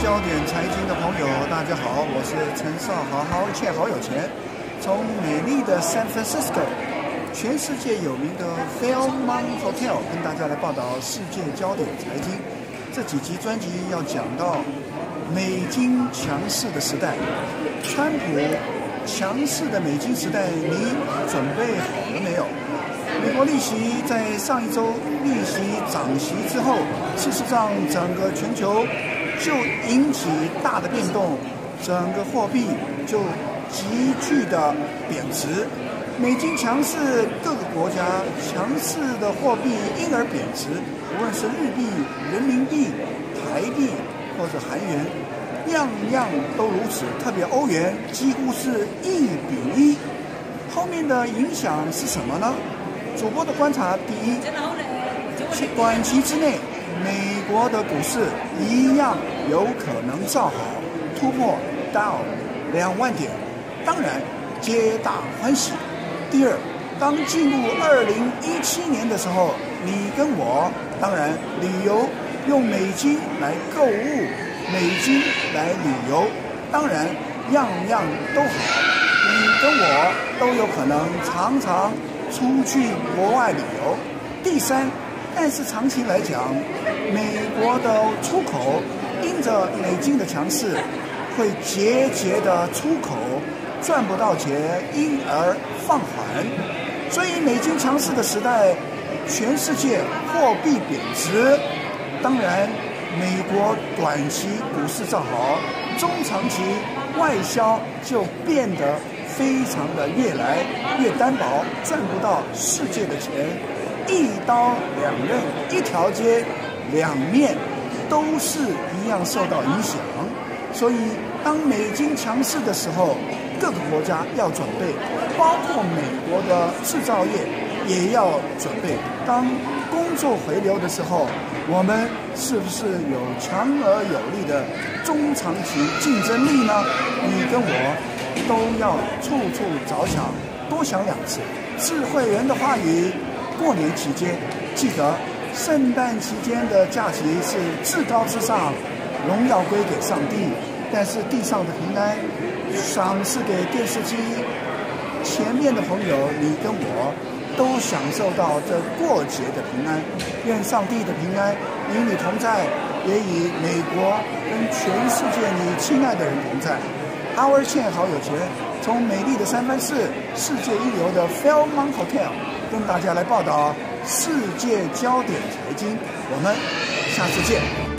焦点财经的朋友，大家好，我是陈少豪，好欠好有钱。从美丽的 San Francisco， 全世界有名的 Fairmont Hotel 跟大家来报道世界焦点财经。这几集专辑要讲到美金强势的时代，川普强势的美金时代，你准备好了没有？美国利息在上一周利息涨息之后，事实上整个全球就引起大的变动，整个货币就急剧的贬值。美金强势，各个国家强势的货币因而贬值，无论是日币、人民币、台币或者韩元，样样都如此。特别欧元几乎是1:1。后面的影响是什么呢？主播的观察，第一，短期之内，美国的股市一样有可能造好，突破到2万点，当然皆大欢喜。第二，当进入2017年的时候，你跟我当然旅游用美金来购物，美金来旅游，当然样样都好，你跟我都有可能常常出去国外旅游。第三，但是长期来讲，美国的出口因着美金的强势，会节的出口赚不到钱，因而放缓。所以美金强势的时代，全世界货币贬值，当然美国短期股市造好，中长期外销就变得非常的越来越单薄，赚不到世界的钱，一刀两刃，一条街两面都是一样受到影响。所以当美金强势的时候，各个国家要准备，包括美国的制造业也要准备。当工作回流的时候，我们是不是有强而有力的中长期竞争力呢？你跟我都要处处着想，多想2次。智慧人的话语，过年期间记得，圣诞期间的假期是至高之上，荣耀归给上帝。但是地上的平安，赏赐给电视机前面的朋友，你跟我都享受到这过节的平安。愿上帝的平安与你同在，也与美国跟全世界你亲爱的人同在。Howard 欠好有钱，从美丽的三藩市世界一流的 Fairmont Hotel 跟大家来报道世界焦点财经，我们下次见。